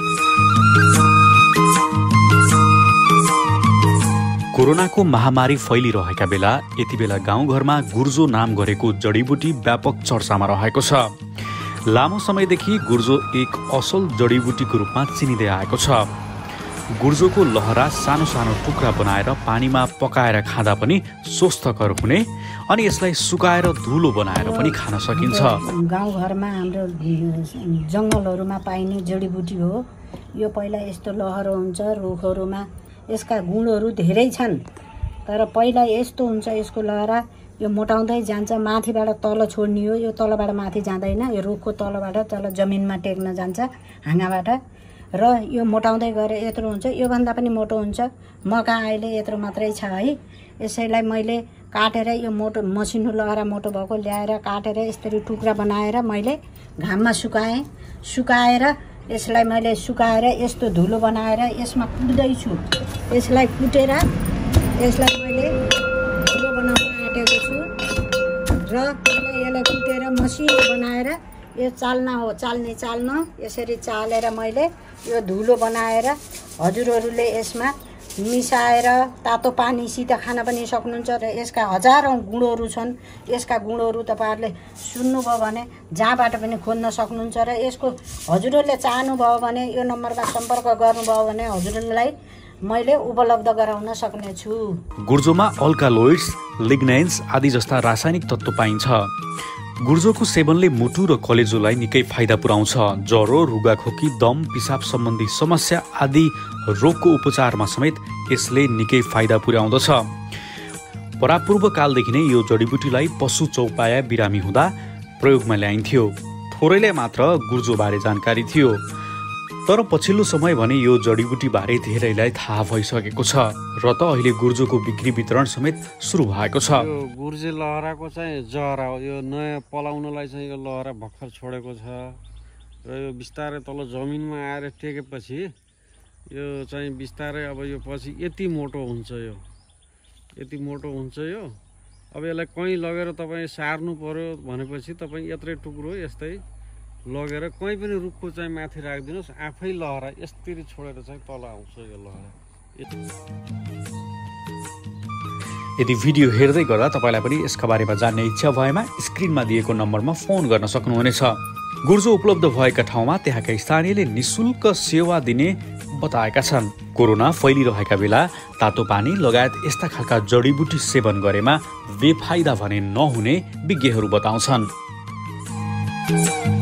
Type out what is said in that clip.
कोरोनाको महामारी फैलिरहेका बेला यति बेला गाउँघरमा गुर्जो नाम गरेको जडीबुटी व्यापक चर्चामा रहेको छ। लामो समयदेखि गुर्जो एक असल जडीबुटीको रूपमा चिनिँदै आएको छ। गुर्जोको लहरा सानो सानो टुक्रा बनाएर पानीमा पकाएर खाँदा पनि स्वस्थकर हुने अनि यसलाई सुकाएर धुलो बनाएर पनि खान सकिन्छ। गाउँघरमा हाम्रो जङ्गलहरूमा पाइने जडीबुटी हो यो। पहिला यस्तो लहरो हुन्छ रुखहरूमा, यसका गुणहरू धेरै छन्, तर पहिला यस्तो हुन्छ यसको लहरा यो मोटाउँदै जान्छ, माथिबाट तल छोड्ने हो। यो तलबाट माथि जाँदैन, यो रुखको तलबाट तल जमिनमा टेक्न जान्छ हाँगाबाट, र यो मोटाउँदै गएर यत्रो हुन्छ। योभन्दा पनि मोटो हुन्छ। मका अहिले यत्रो मात्रै छ है। यसैलाई मैले काटेर यो मोटो मसिनो लहरा मोटो भएको ल्याएर काटेर यसरी टुक्रा बनाएर मैले घाममा सुकाएर यसलाई मैले सुकाएर यस्तो धुलो बनाएर यसमा कुट्दैछु। यसलाई कुटेर यसलाई मैले धुलो बनाउन आँटेको छु र यसलाई कुटेर मसिनो बनाएर यो चाल्ना हो, चाल्न यसरी चालेर मैले यो धुलो बनाएर हजुरहरूले यसमा मिसाएर तातो पानीसित खान पनि सक्नुहुन्छ र यसका हजारौँ गुणहरू छन्। यसका गुणहरू तपाईँहरूले सुन्नुभयो भने जहाँबाट पनि खोज्न सक्नुहुन्छ र यसको हजुरहरूले चाहनुभयो भने यो नम्बरमा सम्पर्क गर्नुभयो भने हजुरहरूलाई मैले उपलब्ध गराउन सक्नेछु। गुर्जोमा अल्कालोइड्स, लिग्नाइन्स आदि जस्ता रासायनिक तत्त्व पाइन्छ। गुर्जोको सेवनले मुटु र कलेजोलाई निकै फाइदा पुर्याउँछ। ज्वरो, रुगाखोकी, दम, पिसाब सम्बन्धी समस्या आदि रोगको उपचारमा समेत यसले निकै फाइदा पुर्याउँदछ। परापूर्व कालदेखि नै यो जडीबुटीलाई पशु चौपाया बिरामी हुँदा प्रयोगमा ल्याइन्थ्यो। थोरैलाई मात्र गुर्जोबारे जानकारी थियो, तर पछिल्लो समय भने यो जडीबुटीबारे धेरैलाई थाहा भइसकेको छ र त अहिले गुर्जोको बिक्री वितरण समेत सुरु भएको छ। यो गुर्जे लहराको चाहिँ जरा हो। यो नयाँ पलाउनलाई चाहिँ यो लहरा भर्खर छोडेको छ र यो बिस्तारै तल जमिनमा आएर टेकेपछि यो चाहिँ बिस्तारै अब यो पछि यति मोटो हुन्छ। यो अब यसलाई कहीँ लगेर तपाईँ सार्नु पर्यो भनेपछि तपाईँ यत्रै टुक्रो यस्तै लगेर कहीँ पनि रुखको चाहिँ माथि राखिदिनुहोस्, आफै लहरा यसरी छोडेर चाहिँ तल आउँछ यो लहरा। यदि भिडियो हेर्दै गर्दा तपाईँलाई पनि यसका बारेमा जान्ने इच्छा भएमा स्क्रिनमा दिएको नम्बरमा फोन गर्न सक्नुहुनेछ। गुर्जो उपलब्ध भएका ठाउँमा त्यहाँका स्थानीयले निशुल्क सेवा दिने बताएका छन्। कोरोना फैलिरहेका बेला तातो पानी लगायत यस्ता खालका जडीबुटी सेवन गरेमा बेफाइदा भने नहुने विज्ञहरू बताउँछन्।